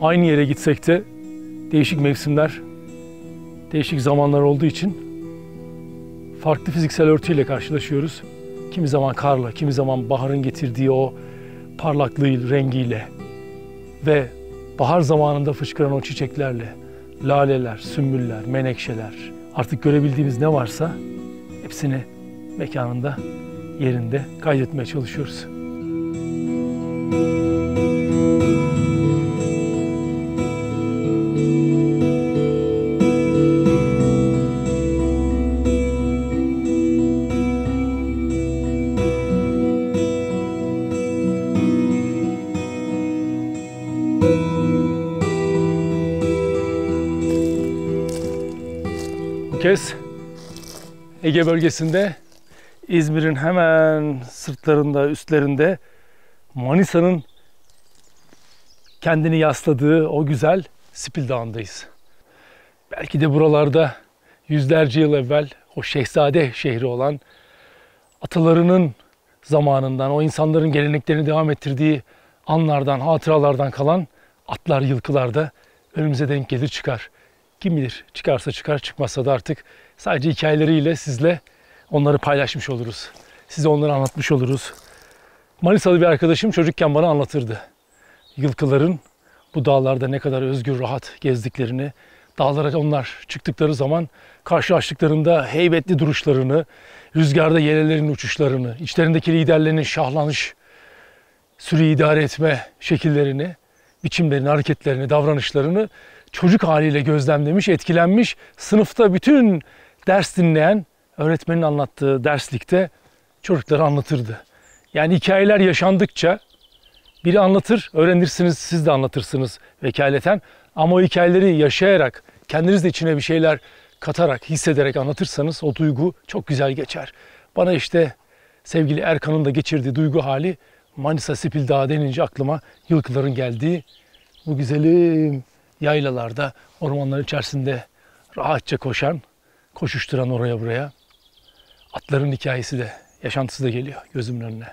Aynı yere gitsek de değişik mevsimler, değişik zamanlar olduğu için farklı fiziksel örtüyle karşılaşıyoruz. Kimi zaman karla, kimi zaman baharın getirdiği o parlaklığı, rengiyle ve bahar zamanında fışkıran o çiçeklerle, laleler, sümbüller, menekşeler, artık görebildiğimiz ne varsa hepsini mekanında, yerinde kaydetmeye çalışıyoruz. Bu kez Ege bölgesinde, İzmir'in hemen sırtlarında, üstlerinde, Manisa'nın kendini yasladığı o güzel Spil Dağı'ndayız. Belki de buralarda yüzlerce yıl evvel o şehzade şehri olan, atalarının zamanından, o insanların geleneklerini devam ettirdiği anlardan, hatıralardan kalan atlar, yılkılar da önümüze denk gelir çıkar. Kim bilir, çıkarsa çıkar, çıkmazsa da artık sadece hikayeleriyle sizle onları paylaşmış oluruz. Size onları anlatmış oluruz. Manisalı bir arkadaşım çocukken bana anlatırdı. Yılkıların bu dağlarda ne kadar özgür, rahat gezdiklerini, dağlara onlar çıktıkları zaman karşılaştıklarında heybetli duruşlarını, rüzgarda yelelerin uçuşlarını, içlerindeki liderlerinin şahlanış, sürüyü idare etme şekillerini, biçimlerini, hareketlerini, davranışlarını çocuk haliyle gözlemlemiş, etkilenmiş, sınıfta bütün ders dinleyen öğretmenin anlattığı derslikte çocuklara anlatırdı. Yani hikayeler yaşandıkça biri anlatır, öğrenirsiniz, siz de anlatırsınız vekaleten. Ama o hikayeleri yaşayarak, kendiniz de içine bir şeyler katarak, hissederek anlatırsanız o duygu çok güzel geçer. Bana işte sevgili Erkan'ın da geçirdiği duygu hali Manisa Spil Dağı denince aklıma yılkıların geldiği bu güzelim yaylalarda, ormanların içerisinde rahatça koşan, koşuşturan oraya buraya atların hikayesi de, yaşantısı da geliyor gözümün önüne.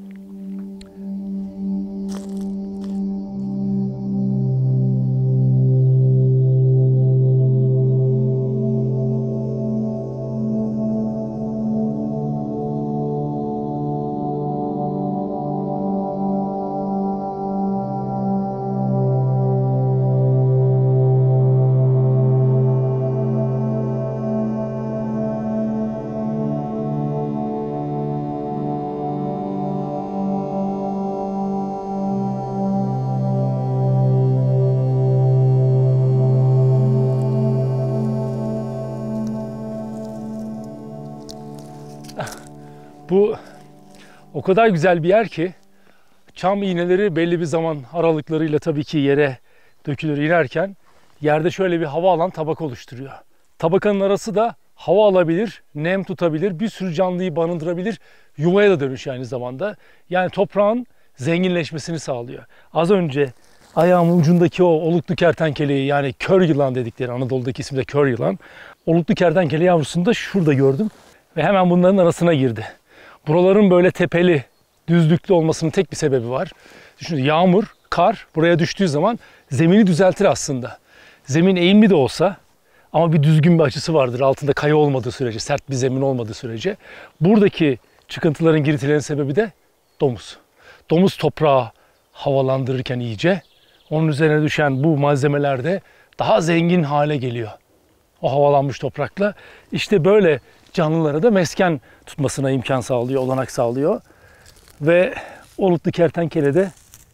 Bu o kadar güzel bir yer ki çam iğneleri belli bir zaman aralıklarıyla tabii ki yere dökülür inerken yerde şöyle bir hava alan tabaka oluşturuyor. Tabakanın arası da hava alabilir, nem tutabilir, bir sürü canlıyı barındırabilir, yuvaya da dönüş aynı zamanda. Yani toprağın zenginleşmesini sağlıyor. Az önce ayağımın ucundaki o oluklu kertenkeleyi, yani kör yılan dedikleri, Anadolu'daki ismi de kör yılan. Oluklu kertenkele yavrusunu da şurada gördüm ve hemen bunların arasına girdi. Buraların böyle tepeli, düzlüklü olmasının tek bir sebebi var. Düşünün, yağmur, kar buraya düştüğü zaman zemini düzeltir aslında. Zemin eğimli de olsa ama bir düzgün bir açısı vardır altında kaya olmadığı sürece, sert bir zemin olmadığı sürece. Buradaki çıkıntıların, girintilerin sebebi de domuz. Domuz toprağı havalandırırken iyice onun üzerine düşen bu malzemeler de daha zengin hale geliyor. O havalanmış toprakla işte böyle canlılara da mesken tutmasına imkan sağlıyor, olanak sağlıyor. Ve oluklu kertenkele de,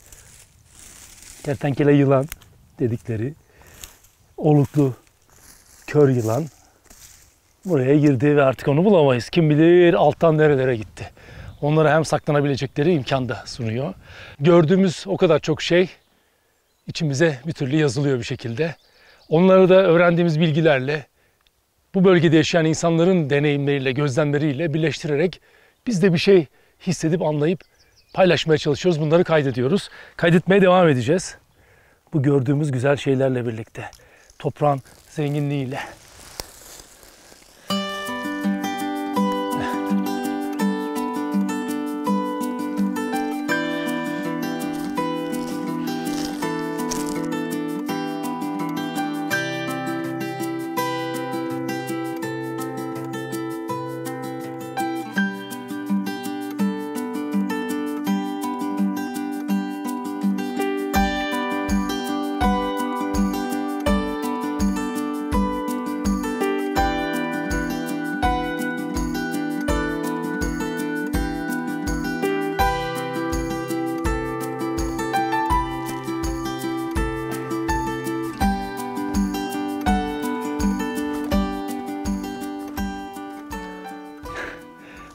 kertenkele yılan dedikleri oluklu kör yılan buraya girdi ve artık onu bulamayız. Kim bilir alttan nerelere gitti. Onlara hem saklanabilecekleri imkan da sunuyor. Gördüğümüz o kadar çok şey içimize bir türlü yazılıyor bir şekilde. Onları da öğrendiğimiz bilgilerle, bu bölgede yaşayan insanların deneyimleriyle, gözlemleriyle birleştirerek biz de bir şey hissedip, anlayıp paylaşmaya çalışıyoruz. Bunları kaydediyoruz. Kaydetmeye devam edeceğiz. Bu gördüğümüz güzel şeylerle birlikte. Toprağın zenginliğiyle.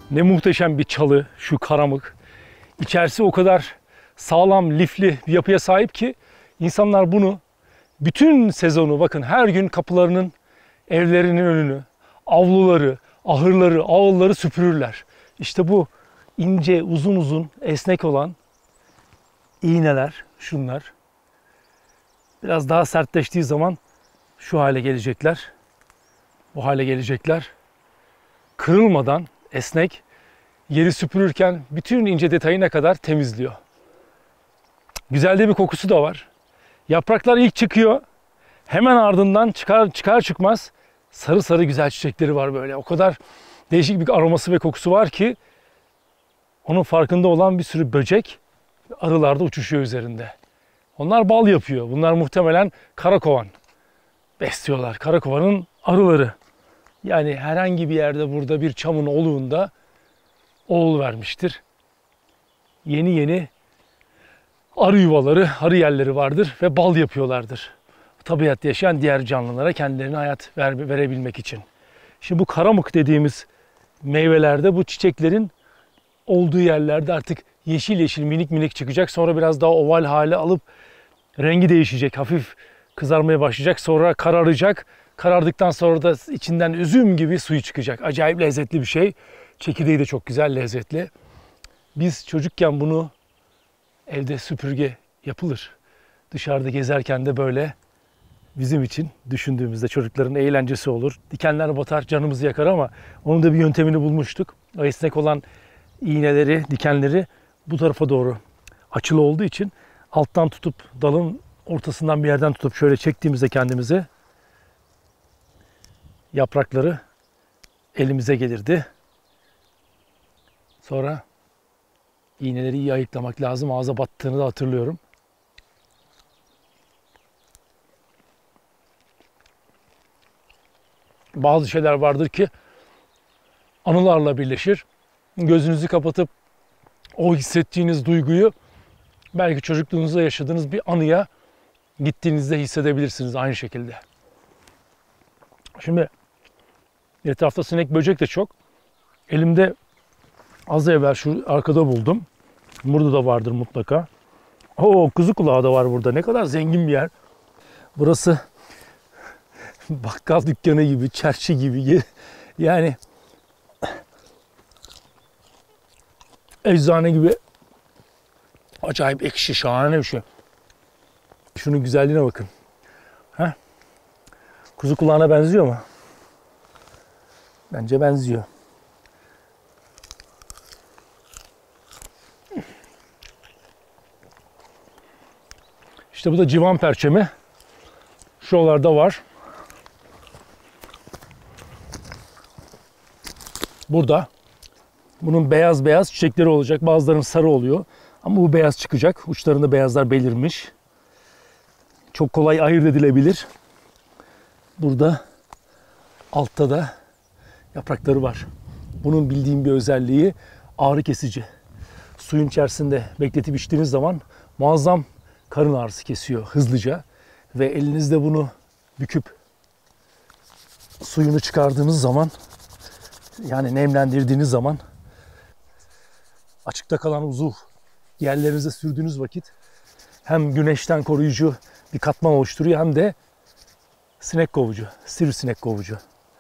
Ne muhteşem bir çalı şu karamık. İçerisi o kadar sağlam, lifli bir yapıya sahip ki insanlar bunu bütün sezonu, bakın her gün kapılarının, evlerinin önünü, avluları, ahırları, ağılları süpürürler. İşte bu ince, uzun uzun, esnek olan iğneler, şunlar. Biraz daha sertleştiği zaman şu hale gelecekler. Bu hale gelecekler. Kırılmadan esnek, yeri süpürürken bütün ince detayına kadar temizliyor. Güzel de bir kokusu da var. Yapraklar ilk çıkıyor. Hemen ardından çıkar çıkmaz sarı sarı güzel çiçekleri var böyle. O kadar değişik bir aroması ve kokusu var ki onun farkında olan bir sürü böcek, arılar da uçuşuyor üzerinde. Onlar bal yapıyor. Bunlar muhtemelen karakovan besliyorlar. Karakovanın arıları. Yani herhangi bir yerde burada bir çamın oluğunda oğul vermiştir. Yeni yeni arı yuvaları, arı yerleri vardır ve bal yapıyorlardır. Tabiatta yaşayan diğer canlılara kendilerine hayat verebilmek için. Şimdi bu karamuk dediğimiz meyvelerde bu çiçeklerin olduğu yerlerde artık yeşil yeşil minik minik çıkacak. Sonra biraz daha oval hale alıp rengi değişecek. Hafif kızarmaya başlayacak. Sonra kararacak. Karardıktan sonra da içinden üzüm gibi suyu çıkacak. Acayip lezzetli bir şey. Çekirdeği de çok güzel, lezzetli. Biz çocukken bunu evde süpürge yapılır. Dışarıda gezerken de böyle bizim için düşündüğümüzde çocukların eğlencesi olur. Dikenler batar, canımızı yakar ama onun da bir yöntemini bulmuştuk. O esnek olan iğneleri, dikenleri bu tarafa doğru açılı olduğu için alttan tutup dalın ortasından bir yerden tutup şöyle çektiğimizde kendimize yaprakları elimize gelirdi. Sonra iğneleri iyi ayıklamak lazım. Ağza battığını da hatırlıyorum. Bazı şeyler vardır ki anılarla birleşir. Gözünüzü kapatıp o hissettiğiniz duyguyu belki çocukluğunuzda yaşadığınız bir anıya gittiğinizde hissedebilirsiniz aynı şekilde. Şimdi etrafta sinek böcek de çok. Elimde az evvel şu arkada buldum. Burada da vardır mutlaka. Oo, kuzu kulağı da var burada. Ne kadar zengin bir yer. Burası bakkal dükkanı gibi, çarşı gibi. Yani eczane gibi acayip ekşi, şahane bir şey. Şunun güzelliğine bakın. Heh. Kuzu kulağına benziyor mu? Bence benziyor. İşte bu da civan perçemi. Şuralarda var. Burada. Bunun beyaz beyaz çiçekleri olacak. Bazılarının sarı oluyor. Ama bu beyaz çıkacak. Uçlarında beyazlar belirmiş. Çok kolay ayırt edilebilir. Burada altta da yaprakları var. Bunun bildiğim bir özelliği ağrı kesici. Suyun içerisinde bekletip içtiğiniz zaman muazzam karın ağrısı kesiyor hızlıca. Ve elinizde bunu büküp suyunu çıkardığınız zaman, yani nemlendirdiğiniz zaman açıkta kalan uzuv yerlerinize sürdüğünüz vakit hem güneşten koruyucu bir katman oluşturuyor hem de sinek kovucu, sivrisinek kovucu.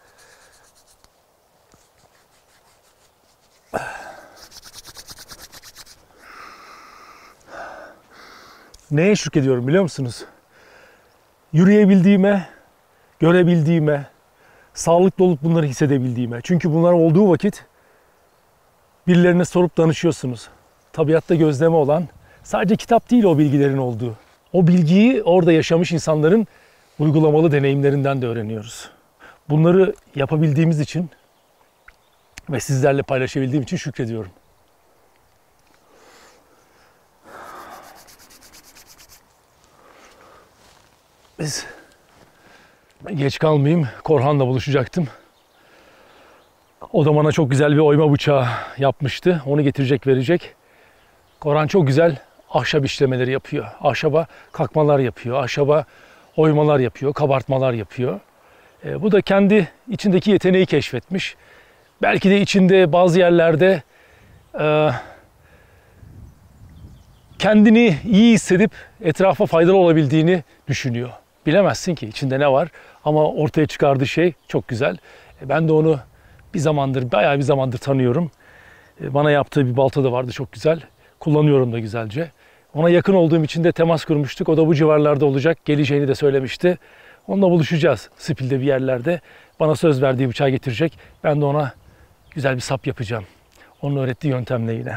Neye şükrediyorum biliyor musunuz? Yürüyebildiğime, görebildiğime, sağlıklı olup bunları hissedebildiğime. Çünkü bunlar olduğu vakit birilerine sorup danışıyorsunuz. Tabiatta gözleme olan, sadece kitap değil o bilgilerin olduğu. O bilgiyi orada yaşamış insanların uygulamalı deneyimlerinden de öğreniyoruz. Bunları yapabildiğimiz için ve sizlerle paylaşabildiğim için şükrediyorum. Biz geç kalmayayım. Korhan'la buluşacaktım. O da bana çok güzel bir oyma bıçağı yapmıştı. Onu getirecek, verecek. Korhan çok güzel ahşap işlemeleri yapıyor. Ahşaba kakmalar yapıyor. Ahşaba oymalar yapıyor. Kabartmalar yapıyor. Bu da kendi içindeki yeteneği keşfetmiş. belki de içinde bazı yerlerde kendini iyi hissedip etrafa faydalı olabildiğini düşünüyor. Bilemezsin ki içinde ne var ama ortaya çıkardığı şey çok güzel. Ben de onu bayağı bir zamandır tanıyorum. Bana yaptığı bir balta da vardı, çok güzel. Kullanıyorum da güzelce. Ona yakın olduğum için de temas kurmuştuk. O da bu civarlarda olacak. Geleceğini de söylemişti. Onunla buluşacağız Spil'de bir yerlerde. Bana söz verdiği bıçağı getirecek. Ben de ona güzel bir sap yapacağım. Onun öğrettiği yöntemle yine.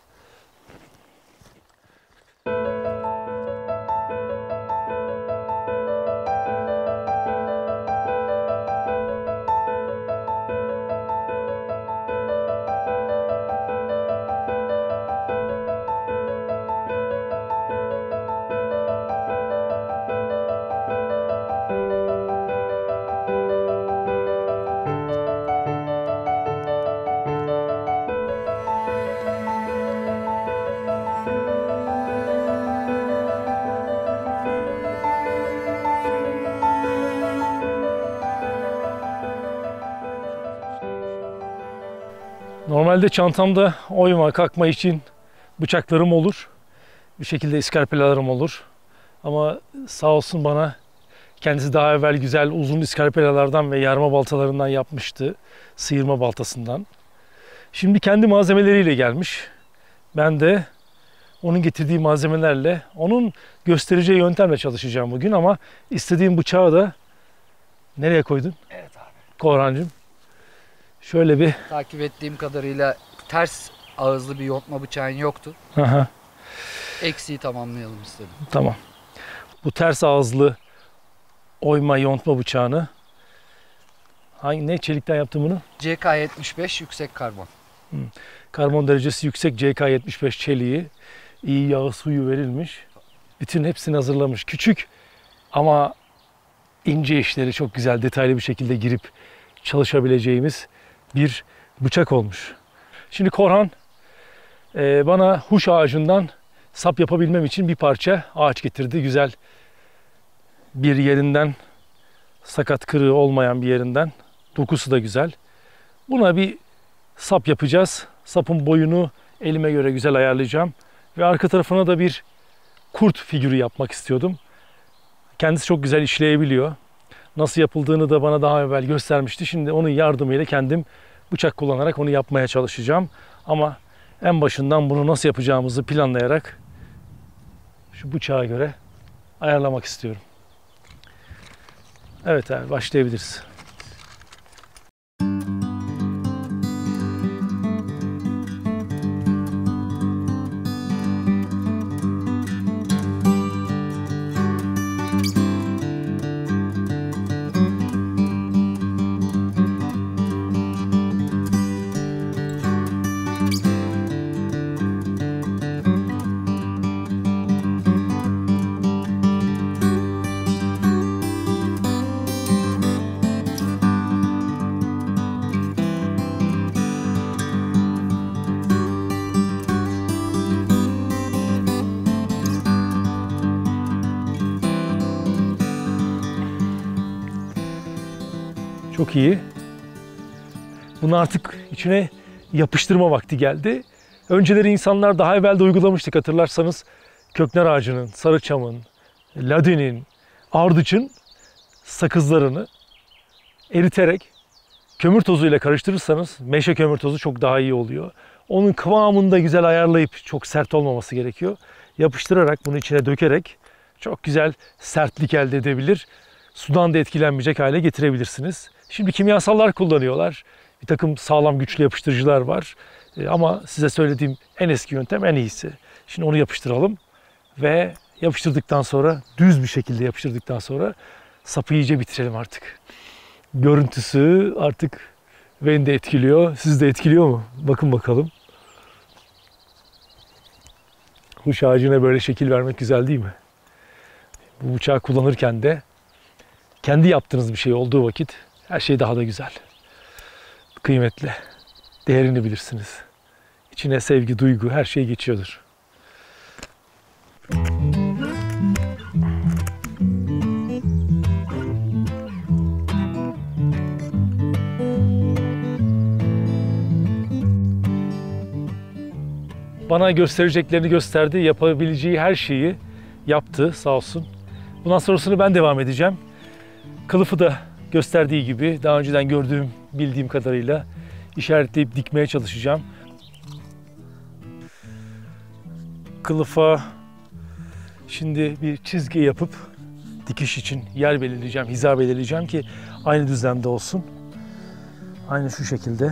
Normalde çantamda oyma, kalkma için bıçaklarım olur. Bir şekilde iskarpelalarım olur. Ama sağ olsun bana kendisi daha evvel güzel uzun iskarpelalardan ve yarma baltalarından yapmıştı. Sıyırma baltasından. Şimdi kendi malzemeleriyle gelmiş. Ben de onun getirdiği malzemelerle, onun göstereceği yöntemle çalışacağım bugün ama istediğim bıçağı da nereye koydun? Evet abi. Korhancığım. Şöyle bir... Takip ettiğim kadarıyla ters ağızlı bir yontma bıçağın yoktu. Aha. Eksiği tamamlayalım istedim. Tamam. Bu ters ağızlı oyma yontma bıçağını ne çelikten yaptın bunu? CK75 yüksek karbon. Karbon derecesi yüksek CK75 çeliği. İyi yağı suyu verilmiş. Bütün hepsini hazırlamış. Küçük ama ince işleri çok güzel detaylı bir şekilde girip çalışabileceğimiz bir bıçak olmuş. Şimdi Korhan bana huş ağacından sap yapabilmem için bir parça ağaç getirdi. Güzel bir yerinden, sakat kırığı olmayan bir yerinden. Dokusu da güzel. Buna bir sap yapacağız. Sapın boyunu elime göre güzel ayarlayacağım. Ve arka tarafına da bir kurt figürü yapmak istiyordum. Kendisi çok güzel işleyebiliyor. Nasıl yapıldığını da bana daha evvel göstermişti. Şimdi onun yardımıyla kendim bıçak kullanarak onu yapmaya çalışacağım. Ama en başından bunu nasıl yapacağımızı planlayarak şu bıçağa göre ayarlamak istiyorum. Evet abi, başlayabiliriz. Çok iyi. Bunu artık içine yapıştırma vakti geldi. Önceleri insanlar daha evvel de uygulamıştık hatırlarsanız. Köknar ağacının, sarıçamın, ladinin, ardıçın sakızlarını eriterek kömür tozuyla karıştırırsanız meşe kömür tozu çok daha iyi oluyor. Onun kıvamını da güzel ayarlayıp çok sert olmaması gerekiyor. Yapıştırarak bunu içine dökerek çok güzel sertlik elde edebilir. Sudan da etkilenmeyecek hale getirebilirsiniz. Şimdi kimyasallar kullanıyorlar. Bir takım sağlam güçlü yapıştırıcılar var. Ama size söylediğim en eski yöntem en iyisi. Şimdi onu yapıştıralım ve yapıştırdıktan sonra düz bir şekilde yapıştırdıktan sonra sapı iyice bitirelim artık. Görüntüsü artık beni de etkiliyor. Sizi de etkiliyor mu? Bakın bakalım. Huş ağacına böyle şekil vermek güzel değil mi? Bu bıçağı kullanırken de kendi yaptığınız bir şey olduğu vakit her şey daha da güzel. Kıymetli. Değerini bilirsiniz. İçine sevgi, duygu, her şey geçiyordur. Bana göstereceklerini gösterdi. Yapabileceği her şeyi yaptı sağ olsun. Bundan sonrasını ben devam edeceğim. Kılıfı da gösterdiği gibi daha önceden gördüğüm, bildiğim kadarıyla işaretleyip dikmeye çalışacağım. Kılıfa şimdi bir çizgi yapıp dikiş için yer belirleyeceğim, hiza belirleyeceğim ki aynı düzlemde olsun. Aynı şu şekilde.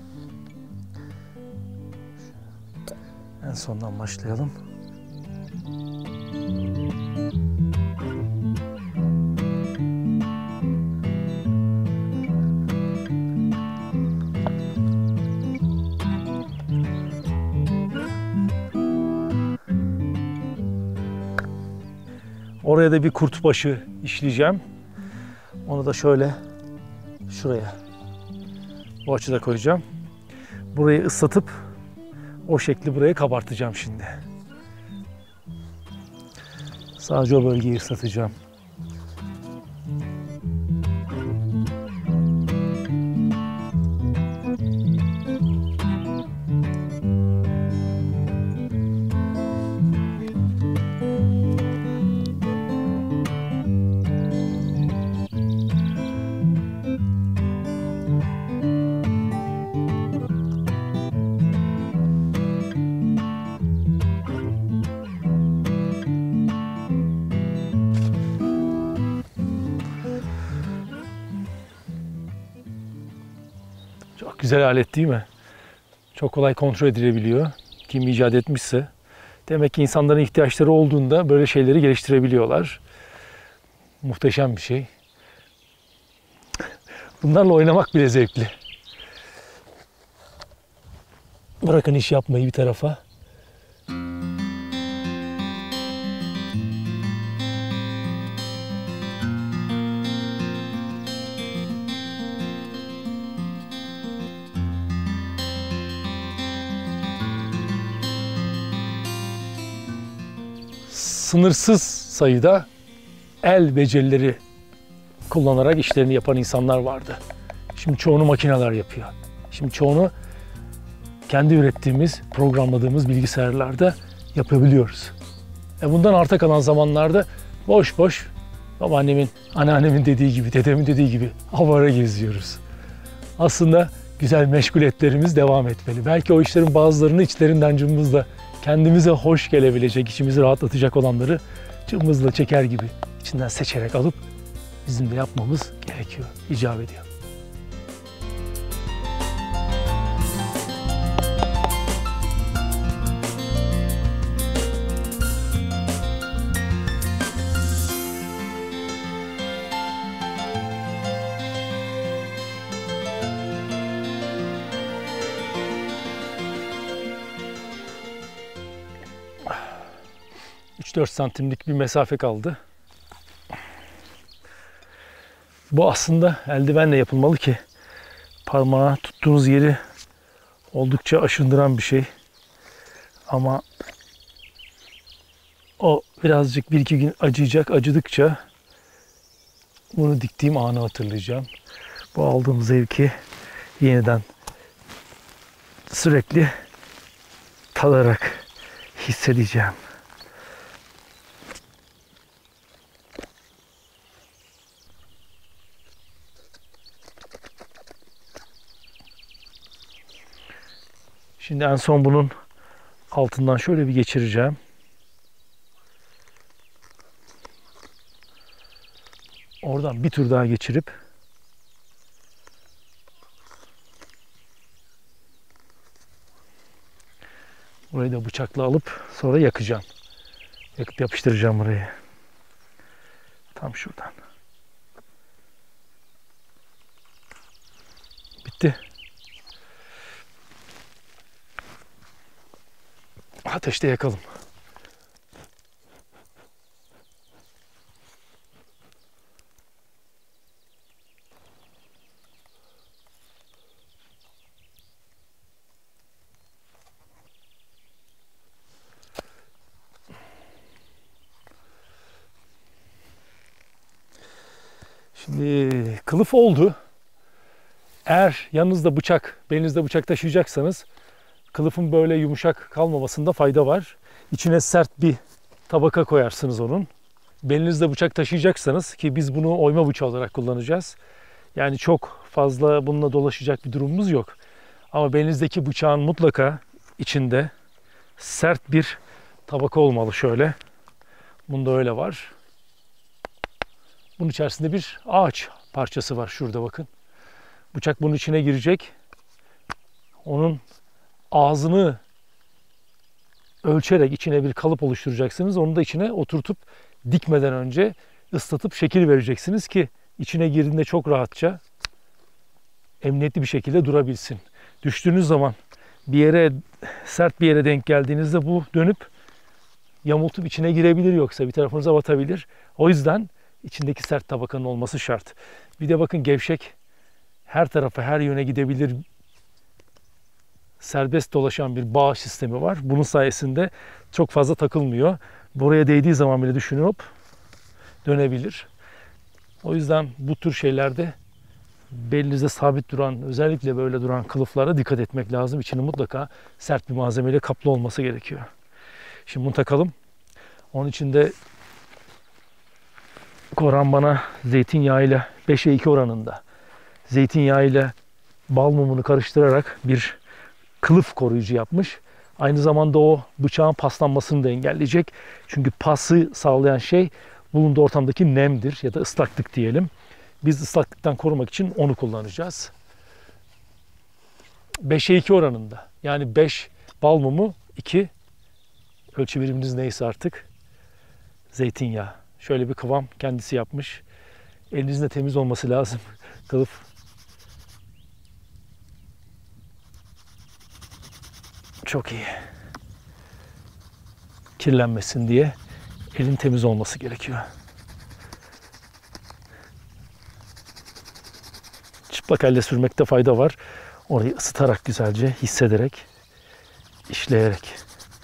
En sondan başlayalım. Oraya da bir kurt başı işleyeceğim. Onu da şöyle şuraya bu açıda koyacağım. Burayı ıslatıp o şekli buraya kabartacağım şimdi. Sadece o bölgeyi ıslatacağım. Çok güzel alet değil mi? Çok kolay kontrol edilebiliyor. Kim icat etmişse. Demek ki insanların ihtiyaçları olduğunda böyle şeyleri geliştirebiliyorlar. Muhteşem bir şey. Bunlarla oynamak bile zevkli. Bırakın iş yapmayı bir tarafa. Sınırsız sayıda el becerileri kullanarak işlerini yapan insanlar vardı. Şimdi çoğunu makineler yapıyor. Şimdi çoğunu kendi ürettiğimiz, programladığımız bilgisayarlarda yapabiliyoruz. Bundan arta kalan zamanlarda boş boş babaannemin, anneannemin dediği gibi, dedemin dediği gibi avara geziyoruz. Aslında güzel meşguliyetlerimiz devam etmeli. Belki o işlerin bazılarını içlerinden cımbızla kendimize hoş gelebilecek, içimizi rahatlatacak olanları cımbızla çeker gibi içinden seçerek alıp bizim de yapmamız gerekiyor, icap ediyor. ...3-4 santimlik bir mesafe kaldı. Bu aslında eldivenle yapılmalı ki parmağı tuttuğunuz yeri oldukça aşındıran bir şey. Ama o birazcık 1-2 gün acıyacak. Acıdıkça bunu diktiğim anı hatırlayacağım. Bu aldığım zevki yeniden sürekli tadarak hissedeceğim. Şimdi en son bunun altından şöyle bir geçireceğim. Oradan bir tur daha geçirip burayı da bıçakla alıp sonra yakacağım. Yakıp yapıştıracağım burayı. Tam şuradan. Bitti. Ateşte yakalım. Şimdi kılıf oldu. Eğer yanınızda bıçak, belinizde bıçak taşıyacaksanız kılıfın böyle yumuşak kalmamasında fayda var. İçine sert bir tabaka koyarsınız onun. Belinizde bıçak taşıyacaksanız, ki biz bunu oyma bıçağı olarak kullanacağız. Yani çok fazla bununla dolaşacak bir durumumuz yok. Ama belinizdeki bıçağın mutlaka içinde sert bir tabaka olmalı şöyle. Bunda öyle var. Bunun içerisinde bir ağaç parçası var şurada bakın. Bıçak bunun içine girecek. Onun ağzını ölçerek içine bir kalıp oluşturacaksınız. Onu da içine oturtup dikmeden önce ıslatıp şekil vereceksiniz ki içine girdiğinde çok rahatça emniyetli bir şekilde durabilsin. Düştüğünüz zaman bir yere, sert bir yere denk geldiğinizde bu dönüp yamultup içine girebilir, yoksa bir tarafınıza batabilir. O yüzden içindeki sert tabakanın olması şart. Bir de bakın gevşek, her tarafa, her yöne gidebilir, serbest dolaşan bir bağ sistemi var. Bunun sayesinde çok fazla takılmıyor. Buraya değdiği zaman bile düşünün hop dönebilir. O yüzden bu tür şeylerde belinizde sabit duran, özellikle böyle duran kılıflara dikkat etmek lazım. İçinin mutlaka sert bir malzemeyle kaplı olması gerekiyor. Şimdi bunu takalım. Onun için de Koran bana zeytinyağıyla 5'e 2 oranında zeytinyağıyla bal mumunu karıştırarak bir kılıf koruyucu yapmış. Aynı zamanda o bıçağın paslanmasını da engelleyecek. Çünkü pası sağlayan şey bulunduğu ortamdaki nemdir ya da ıslaklık diyelim. Biz ıslaklıktan korumak için onu kullanacağız. 5'e 2 oranında. Yani 5 bal mumu, 2 ölçü biriminiz neyse artık zeytinyağı. Şöyle bir kıvam kendisi yapmış. Elinizin de temiz olması lazım. Kılıf. Çok iyi. Kirlenmesin diye elin temiz olması gerekiyor. Çıplak elle sürmekte fayda var. Orayı ısıtarak, güzelce hissederek, işleyerek.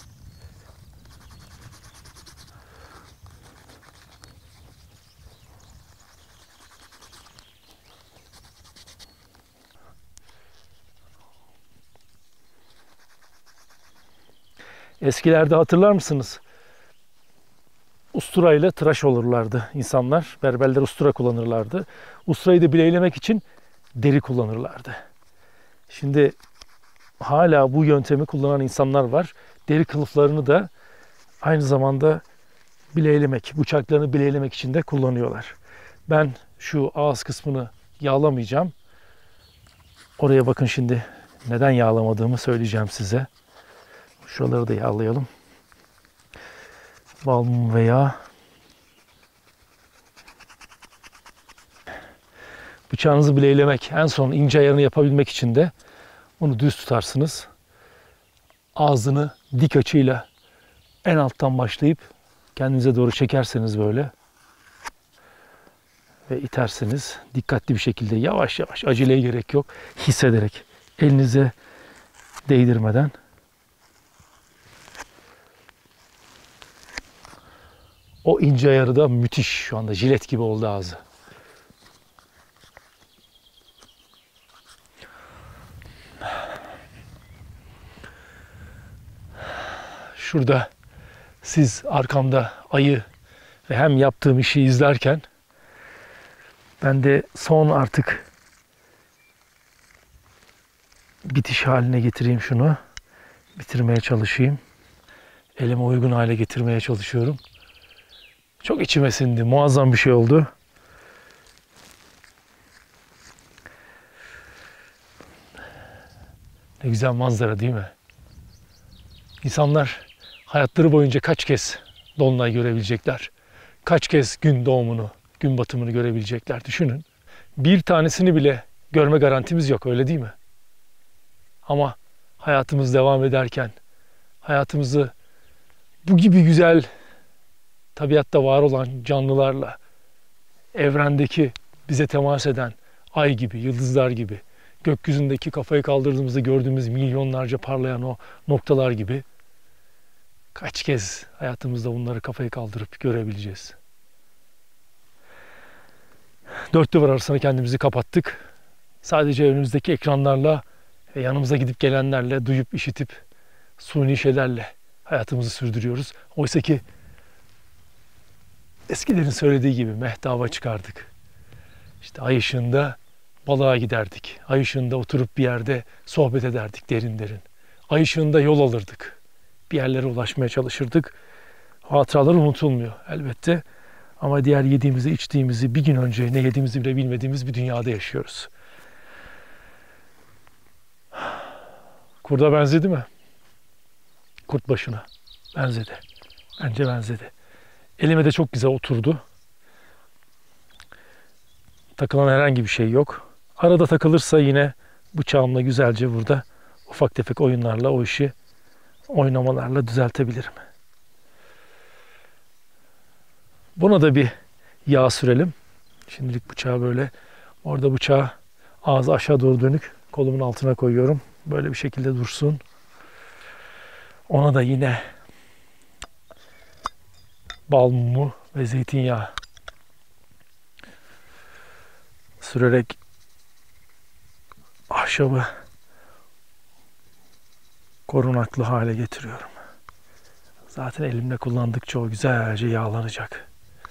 Eskilerde hatırlar mısınız? Usturayla tıraş olurlardı insanlar. Berberler ustura kullanırlardı. Usturayı da bileylemek için deri kullanırlardı. Şimdi hala bu yöntemi kullanan insanlar var. Deri kılıflarını da aynı zamanda bileylemek, bıçaklarını bileylemek için de kullanıyorlar. Ben şu ağız kısmını yağlamayacağım. Oraya bakın şimdi neden yağlamadığımı söyleyeceğim size. Şuraları da yağlayalım. Bal mum ve yağ. Bıçağınızı bileylemek, en son ince ayarını yapabilmek için de bunu düz tutarsınız. Ağzını dik açıyla en alttan başlayıp kendinize doğru çekerseniz böyle ve iterseniz dikkatli bir şekilde yavaş yavaş, aceleye gerek yok, hissederek, elinize değdirmeden o ince ayarı da müthiş, şu anda jilet gibi oldu ağzı. Şurada siz arkamda ayı ve hem yaptığım işi izlerken ben de son artık bitiş haline getireyim şunu. Bitirmeye çalışayım. Elime uygun hale getirmeye çalışıyorum. Çok içime sindi. Muazzam bir şey oldu. Ne güzel manzara değil mi? İnsanlar hayatları boyunca kaç kez dolunay görebilecekler? Kaç kez gün doğumunu, gün batımını görebilecekler? Düşünün. Bir tanesini bile görme garantimiz yok, öyle değil mi? Ama hayatımız devam ederken, hayatımızı bu gibi güzel tabiatta var olan canlılarla, evrendeki bize temas eden ay gibi, yıldızlar gibi, gökyüzündeki kafayı kaldırdığımızda gördüğümüz milyonlarca parlayan o noktalar gibi kaç kez hayatımızda bunları kafayı kaldırıp görebileceğiz? Dört duvar arasına kendimizi kapattık. Sadece önümüzdeki ekranlarla Yanımıza gidip gelenlerle, duyup işitip suni şeylerle hayatımızı sürdürüyoruz. Oysa ki eskilerin söylediği gibi mehtaba çıkardık. İşte ay ışığında balığa giderdik. Ay ışığında oturup bir yerde sohbet ederdik derin derin. Ay ışığında yol alırdık. Bir yerlere ulaşmaya çalışırdık. Hatıralar unutulmuyor elbette. Ama diğer yediğimizi, içtiğimizi, bir gün önce ne yediğimizi bile bilmediğimiz bir dünyada yaşıyoruz. Kurda benzedi mi? Kurt başına. Benzedi. Bence benzedi. Elime de çok güzel oturdu. Takılan herhangi bir şey yok. Arada takılırsa yine bıçağımla güzelce burada ufak tefek oyunlarla o işi oynamalarla düzeltebilirim. Buna da bir yağ sürelim. Şimdilik bıçağı böyle, orada bıçağı ağzı aşağı doğru dönük kolumun altına koyuyorum. Böyle bir şekilde dursun. Ona da yine bal mumu ve zeytinyağı sürerek ahşabı korunaklı hale getiriyorum. Zaten elimle kullandıkça o güzelce yağlanacak.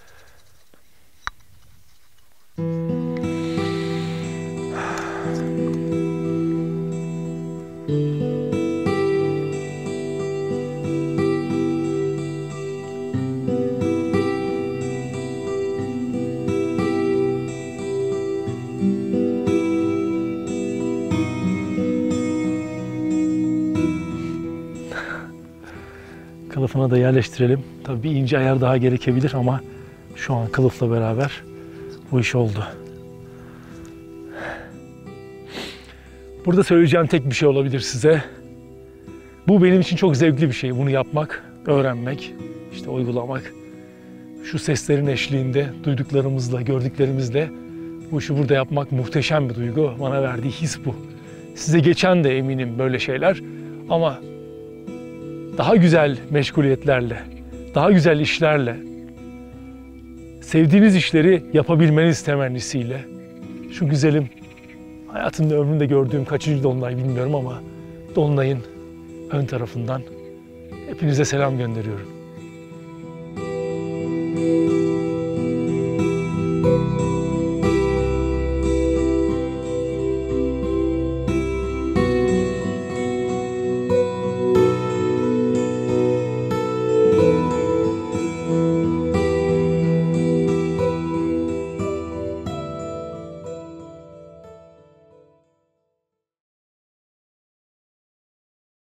Kılıfına da yerleştirelim. Tabii bir ince ayar daha gerekebilir ama şu an kılıfla beraber bu iş oldu. Burada söyleyeceğim tek bir şey olabilir size. Bu benim için çok zevkli bir şey. Bunu yapmak, öğrenmek, işte uygulamak. Şu seslerin eşliğinde, duyduklarımızla, gördüklerimizle bu işi burada yapmak muhteşem bir duygu. Bana verdiği his bu. Size geçen de eminim böyle şeyler ama daha güzel meşguliyetlerle, daha güzel işlerle, sevdiğiniz işleri yapabilmeniz temennisiyle, şu güzelim, hayatımda ömrümde gördüğüm kaçıncı dolunay bilmiyorum ama dolunayın ön tarafından hepinize selam gönderiyorum.